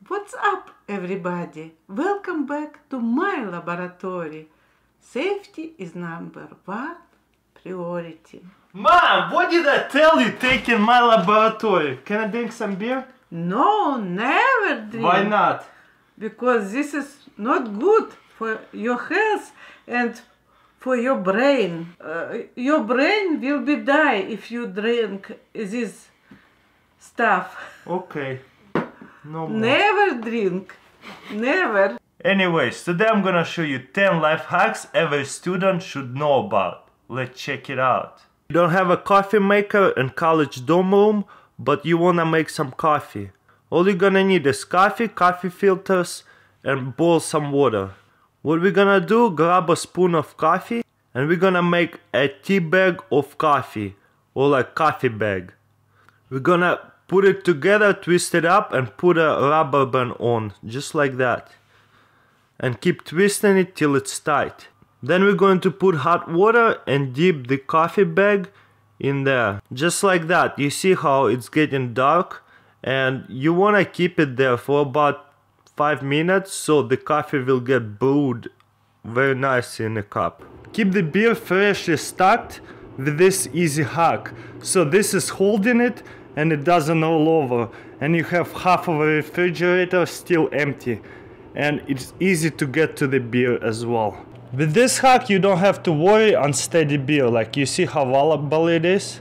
What's up, everybody? Welcome back to my laboratory. Safety is number one priority. Mom, what did I tell you taking my laboratory? Can I drink some beer? No, never drink. Why not? Because this is not good for your health and for your brain. Your brain will be die if you drink this stuff. Okay. No more. Never drink. Never. Anyways, today I'm gonna show you 10 life hacks every student should know about. Let's check it out. You don't have a coffee maker in college dorm room, but you wanna make some coffee. All you're gonna need is coffee filters, and boil some water. What we're gonna do, grab a spoon of coffee, and we're gonna make a tea bag of coffee, or like coffee bag. We're gonna put it together, twist it up, and put a rubber band on, just like that. And keep twisting it till it's tight. Then we're going to put hot water and dip the coffee bag in there. Just like that. You see how it's getting dark? And you want to keep it there for about 5 minutes so the coffee will get brewed very nice in a cup. Keep the beer freshly stacked with this easy hack. So this is holding it and it doesn't roll over. And you have half of a refrigerator still empty. And it's easy to get to the beer as well. With this hack you don't have to worry on steady beer. Like you see how wobbly it is?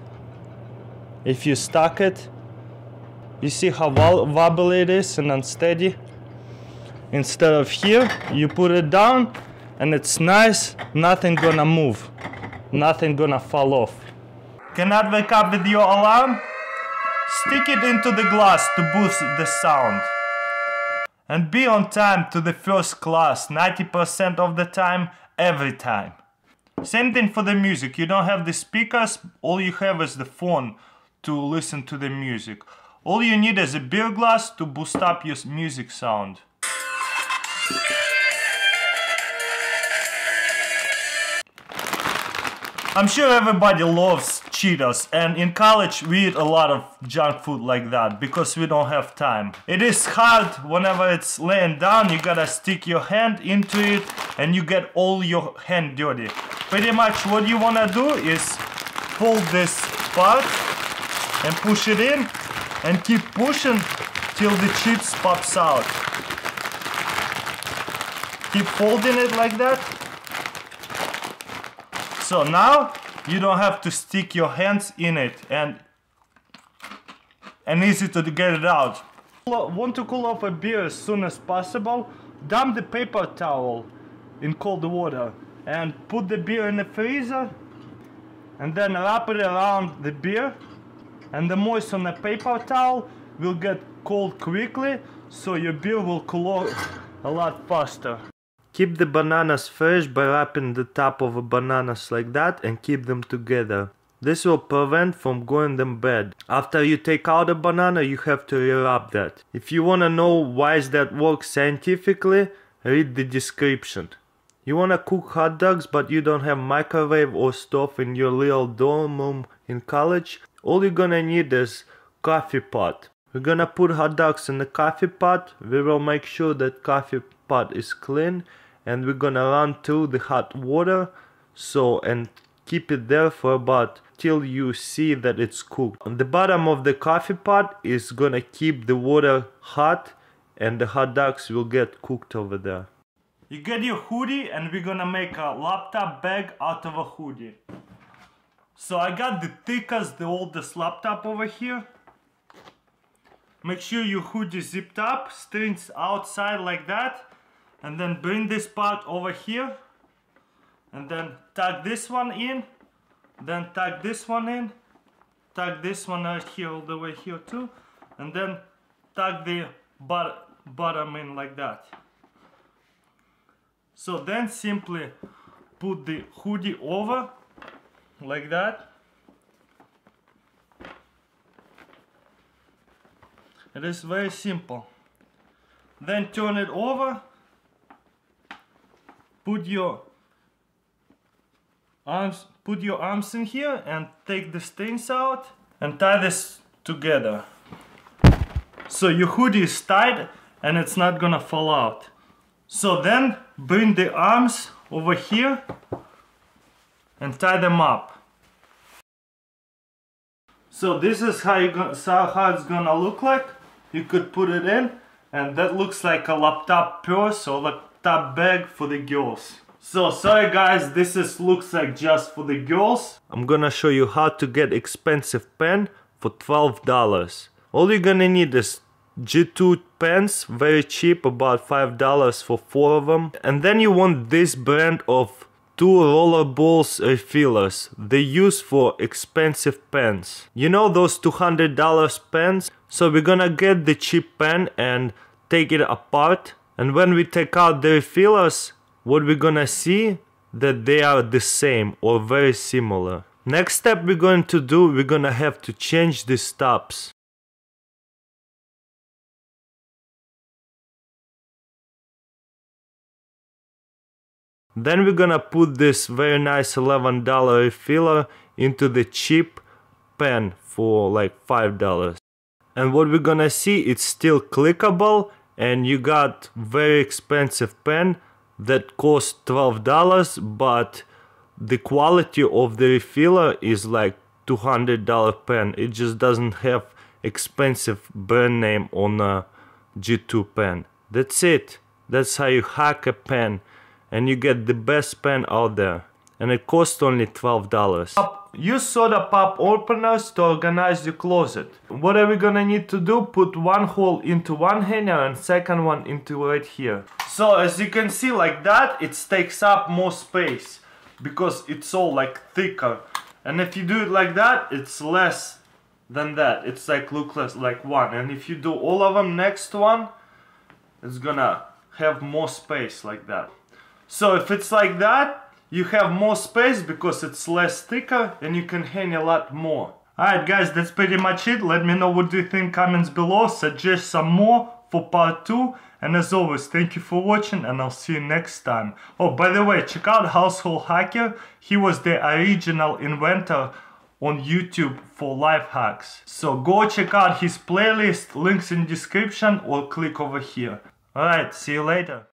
If you stack it, you see how wobbly it is and unsteady? Instead of here, you put it down and it's nice, nothing gonna move, nothing gonna fall off. Cannot wake up with your alarm? Stick it into the glass to boost the sound. And be on time to the first class 90% of the time, every time. Same thing for the music. You don't have the speakers, all you have is the phone to listen to the music. All you need is a beer glass to boost up your music sound. I'm sure everybody loves Cheetos, and in college we eat a lot of junk food like that because we don't have time. It is hard whenever it's laying down, you gotta stick your hand into it and you get all your hand dirty. Pretty much what you wanna do is fold this part and push it in and keep pushing till the chips pops out. Keep folding it like that. So now you don't have to stick your hands in it and easy to get it out. Want to cool off a beer as soon as possible? Dump the paper towel in cold water and put the beer in the freezer and then wrap it around the beer, and the moist on the paper towel will get cold quickly, so your beer will cool off a lot faster. Keep the bananas fresh by wrapping the top of the bananas like that and keep them together. This will prevent from going them bad. After you take out a banana, you have to rewrap that. If you wanna know why that works scientifically, read the description. You wanna cook hot dogs but you don't have microwave or stove in your little dorm room in college? All you're gonna need is coffee pot. We're gonna put hot dogs in the coffee pot. We will make sure that coffee pot is clean, and we're gonna run through the hot water and keep it there for about till you see that it's cooked. On the bottom of the coffee pot is gonna keep the water hot and the hot dogs will get cooked over there. You get your hoodie and we're gonna make a laptop bag out of a hoodie. So I got the thickest, the oldest laptop over here. Make sure your hoodie is zipped up, strings outside like that. And then bring this part over here. And then tuck this one in. Then tuck this one in. Tuck this one right here all the way here too. And then tuck the bottom in like that. So then simply put the hoodie over like that. It is very simple. Then turn it over. Put your arms in here and take the strings out and tie this together. So your hoodie is tied and it's not gonna fall out. So then bring the arms over here and tie them up. So this is how it's gonna look like. You could put it in, and that looks like a laptop purse or laptop bag for the girls. So sorry guys, looks like just for the girls. I'm gonna show you how to get expensive pen for $12. All you're gonna need is G2 pens, very cheap, about $5 for 4 of them. And then you want this brand of 2 rollerballs refillers. They use for expensive pens. You know those $200 pens? So we're gonna get the cheap pen and take it apart. And when we take out the refillers, what we're gonna see that they are the same or very similar. Next step we're going to do, we're gonna have to change the stops. Then we're gonna put this very nice $11 refiller into the cheap pen for like $5. And what we're gonna see, it's still clickable, and you got very expensive pen that costs $12, but the quality of the refiller is like $200 pen. It just doesn't have expensive brand name on a G2 pen. That's it. That's how you hack a pen and you get the best pen out there. And it costs only $12. Use soda pop openers to organize your closet. What are we gonna need to do? Put one hole into one hanger and second one into right here. So as you can see, like that, it takes up more space because it's all like thicker. And if you do it like that, it's less than that. It's like look less like one. And if you do all of them next to one, it's gonna have more space like that. So if it's like that, you have more space because it's less thicker and you can hang a lot more. Alright guys, that's pretty much it. Let me know what you think, comments below. Suggest some more for part 2. And as always, thank you for watching and I'll see you next time. Oh, by the way, check out Household Hacker. He was the original inventor on YouTube for life hacks. So go check out his playlist, links in description or click over here. Alright, see you later.